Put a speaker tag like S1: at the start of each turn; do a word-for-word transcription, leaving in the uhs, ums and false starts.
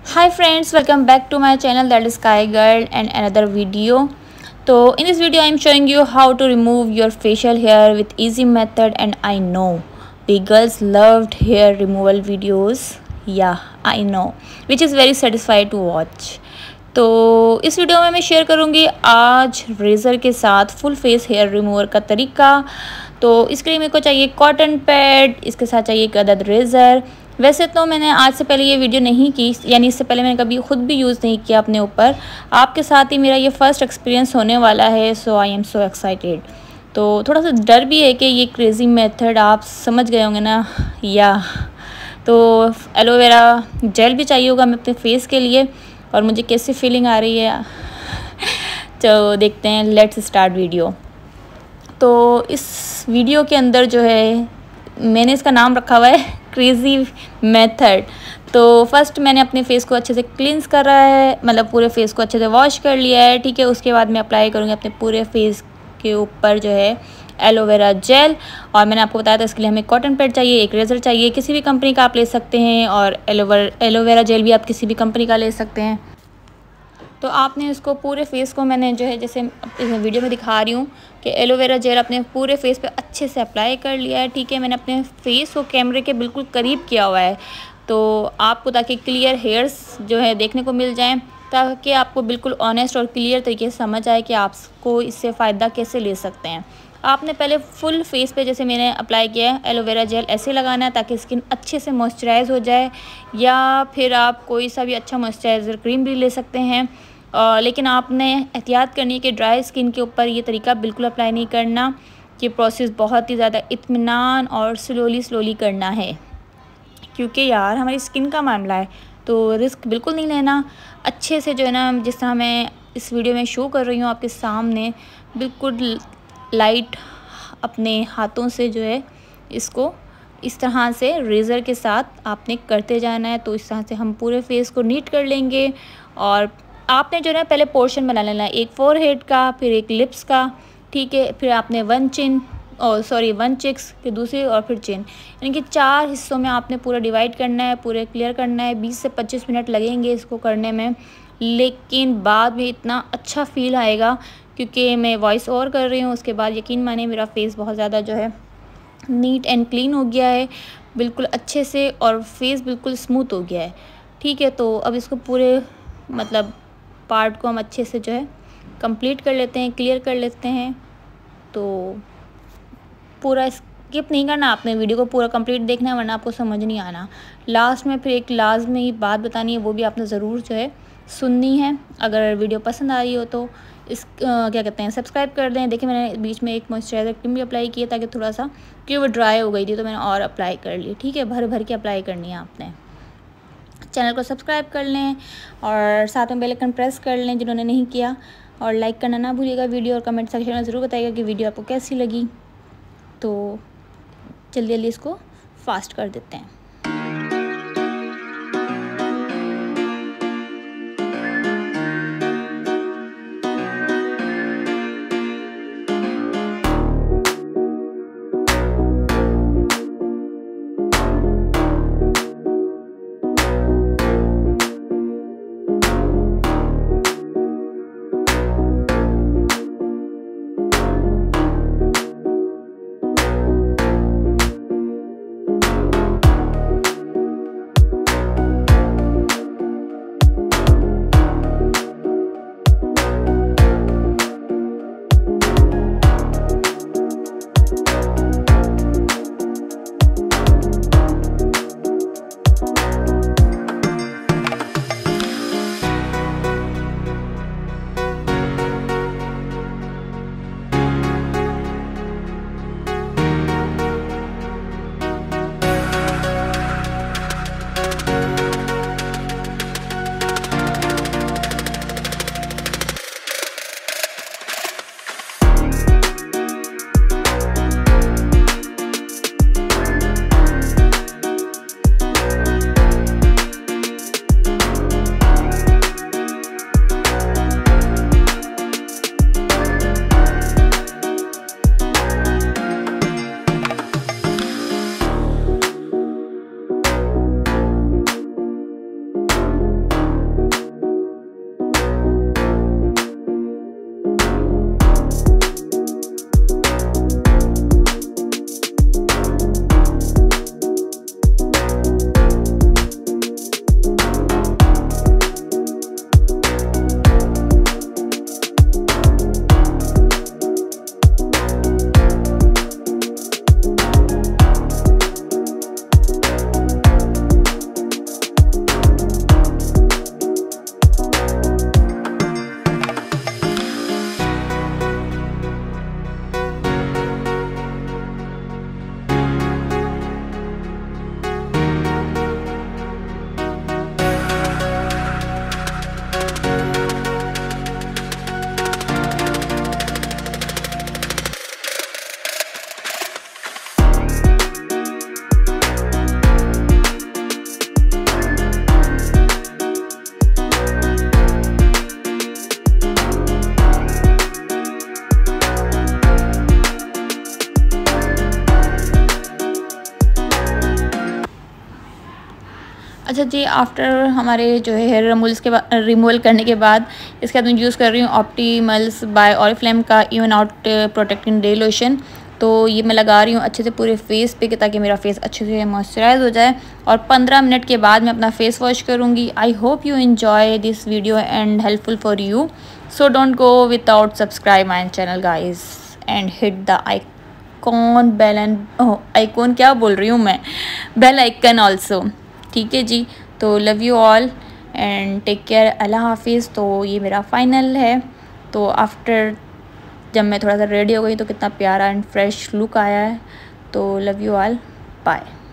S1: Hi friends, welcome back to my channel, that is Sky Girl, and another video. So in this video I am showing you how to remove your facial hair with easy method, and I know the girls loved hair removal videos. Yeah, I know, which is very satisfied to watch. तो इस video में मैं share करूँगी आज razor के साथ full face hair remover का तरीका। तो इसके लिए मेरे को चाहिए कॉटन पैड, इसके साथ चाहिए एक अदद रेज़र। वैसे तो मैंने आज से पहले ये वीडियो नहीं की, यानी इससे पहले मैंने कभी खुद भी यूज़ नहीं किया अपने ऊपर। आपके साथ ही मेरा ये फ़र्स्ट एक्सपीरियंस होने वाला है, सो आई एम सो एक्साइटेड। तो थोड़ा सा डर भी है कि ये क्रेज़ी मेथड आप समझ गए होंगे ना। या तो एलोवेरा जेल भी चाहिए होगा मैं अपने फेस के लिए, और मुझे कैसी फीलिंग आ रही है तो देखते हैं। Let's start video. तो इस वीडियो के अंदर जो है मैंने इसका नाम रखा हुआ है क्रेज़ी मेथड। तो फर्स्ट मैंने अपने फेस को अच्छे से क्लींस कर रहा है, मतलब पूरे फेस को अच्छे से वॉश कर लिया है, ठीक है। उसके बाद मैं अप्लाई करूँगी अपने पूरे फेस के ऊपर जो है एलोवेरा जेल। और मैंने आपको बताया था इसके लिए हमें कॉटन पैड चाहिए, एक रेज़र चाहिए, किसी भी कंपनी का आप ले सकते हैं, और एलोवेरा एलोवेरा जेल भी आप किसी भी कंपनी का ले सकते हैं। तो आपने इसको पूरे फेस को, मैंने जो है जैसे इस वीडियो में दिखा रही हूँ कि एलोवेरा जेल अपने पूरे फेस पे अच्छे से अप्लाई कर लिया है, ठीक है। मैंने अपने फेस को कैमरे के बिल्कुल करीब किया हुआ है, तो आपको ताकि क्लियर हेयर्स जो है देखने को मिल जाएं, ताकि आपको बिल्कुल ऑनेस्ट और क्लियर तरीके से समझ आए कि आपको इससे फ़ायदा कैसे ले सकते हैं। आपने पहले फुल फेस पे जैसे मैंने अप्लाई किया है एलोवेरा जेल ऐसे लगाना है ताकि स्किन अच्छे से मॉइस्चराइज हो जाए, या फिर आप कोई सा भी अच्छा मॉइस्चराइज़र क्रीम भी ले सकते हैं। आ, लेकिन आपने एहतियात करनी है कि ड्राई स्किन के ऊपर ये तरीका बिल्कुल अप्लाई नहीं करना। ये प्रोसेस बहुत ही ज़्यादा इत्मीनान और स्लोली स्लोली करना है, क्योंकि यार हमारी स्किन का मामला है, तो रिस्क बिल्कुल नहीं लेना। अच्छे से जो है ना, जिस तरह मैं इस वीडियो में शो कर रही हूँ आपके सामने, बिल्कुल लाइट अपने हाथों से जो है इसको इस तरह से रेज़र के साथ आपने करते जाना है। तो इस तरह से हम पूरे फेस को नीट कर लेंगे। और आपने जो है पहले पोर्शन बना लेना है, एक फोरहेड का, फिर एक लिप्स का, ठीक है। फिर आपने वन चिन और सॉरी वन चिक्स के दूसरी, और फिर चिन, यानी कि चार हिस्सों में आपने पूरा डिवाइड करना है, पूरे क्लियर करना है। बीस से पच्चीस मिनट लगेंगे इसको करने में, लेकिन बाद में इतना अच्छा फील आएगा, क्योंकि मैं वॉइस ओवर कर रही हूँ। उसके बाद यकीन माने मेरा फेस बहुत ज़्यादा जो है नीट एंड क्लीन हो गया है, बिल्कुल अच्छे से, और फेस बिल्कुल स्मूथ हो गया है, ठीक है। तो अब इसको पूरे मतलब पार्ट को हम अच्छे से जो है कंप्लीट कर लेते हैं, क्लियर कर लेते हैं। तो पूरा स्किप नहीं करना, आपने वीडियो को पूरा कंप्लीट देखना है, वरना आपको समझ नहीं आना। लास्ट में फिर एक लाजमी बात बतानी है, वो भी आपने ज़रूर जो है सुननी है। अगर वीडियो पसंद आ रही हो तो इस आ, क्या कहते हैं सब्सक्राइब कर दें। देखिए मैंने बीच में एक मॉइस्चराइज़र क्रीम भी अप्लाई किया, ताकि थोड़ा सा, क्योंकि वो ड्राई हो गई थी तो मैंने और अप्लाई कर ली, ठीक है। भर भर के अप्लाई करनी है आपने। चैनल को सब्सक्राइब कर लें और साथ में बेल आइकन प्रेस कर लें जिन्होंने नहीं किया, और लाइक करना ना भूलिएगा वीडियो, और कमेंट सेक्शन में ज़रूर बताइएगा कि वीडियो आपको कैसी लगी। तो जल्दी जल्दी इसको फास्ट कर देते हैं। अच्छा जी, आफ्टर हमारे जो है हेयर रिमूवल्स के बाद रिमूवल करने के बाद इसके बाद मैं यूज़ कर रही हूँ ऑप्टिमल्स बाय ऑरिफ्लेम का even out protecting day lotion. तो ये मैं लगा रही हूँ अच्छे से पूरे फेस पे ताकि मेरा फेस अच्छे से मॉइस्चराइज हो जाए, और पंद्रह मिनट के बाद मैं अपना फेस वॉश करूँगी। I hope you enjoy this video and helpful for you, so don't go without subscribe my channel guys and hit the icon bell and icon क्या बोल रही हूँ मैं, बेल आइकन ऑल्सो। ठीक है जी, तो love you all and take care, अल्लाह हाफिज़। तो ये मेरा फाइनल है। तो आफ्टर जब मैं थोड़ा सा रेडी हो गई तो कितना प्यारा एंड फ्रेश लुक आया है। तो लव यू ऑल, बाय।